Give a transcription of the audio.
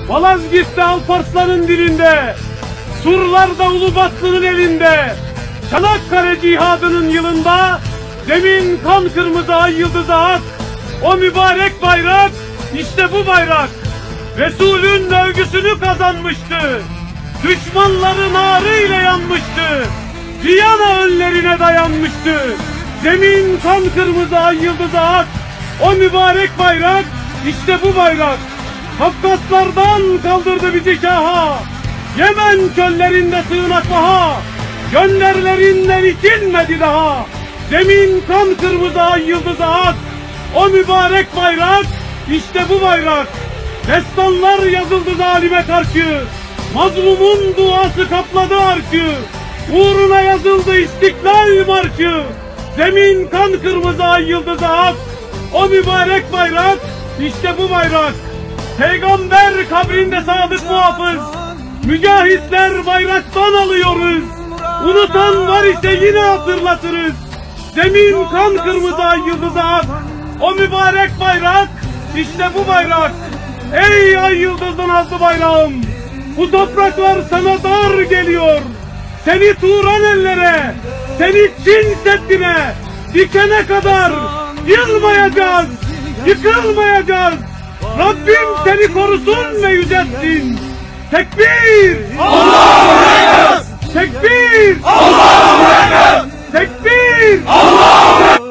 Malazgirt'te Alparslan'ın dilinde, surlarda Ulubatlı'nın elinde, Çanakkale cihadının yılında, zemin kan kırmızı ay yıldızı ak, o mübarek bayrak, işte bu bayrak, Resul'ün övgüsünü kazanmıştı, düşmanların ağrıyla yanmıştı, Viyana önlerine dayanmıştı, zemin kan kırmızı ay yıldızı ak, o mübarek bayrak, işte bu bayrak, Kafkaslardan kaldırdı bizi şaha, Yemen çöllerinde sığınak vaha, gönderlerinden itilmedi daha, zemin kan kırmızı ay yıldızı ak, o mübarek bayrak, işte bu bayrak, destanlar yazıldı zalime karşı, mazlumun duası kapladı arşı, uğruna yazıldı İstiklal Marşı, zemin kan kırmızı ay yıldızı ak, o mübarek bayrak, işte bu bayrak, Peygamber kabrinde sadık muhafız, mücahitler bayraktan alıyoruz, unutan var ise yine hatırlatırız, zemin kan kırmızı ay yıldızı ak, o mübarek bayrak, işte bu bayrak, ey ay yıldızın azlı bayrağım, bu topraklar sana dar geliyor, seni Turan ellere, seni Çin Seddi'ne dikene kadar yılmayacağız, yıkılmayacağız. Rabbim seni korusun ve yüceltsin. Tekbir! Allahu Ekber! Tekbir! Allahu Ekber! Tekbir! Allahu Ekber!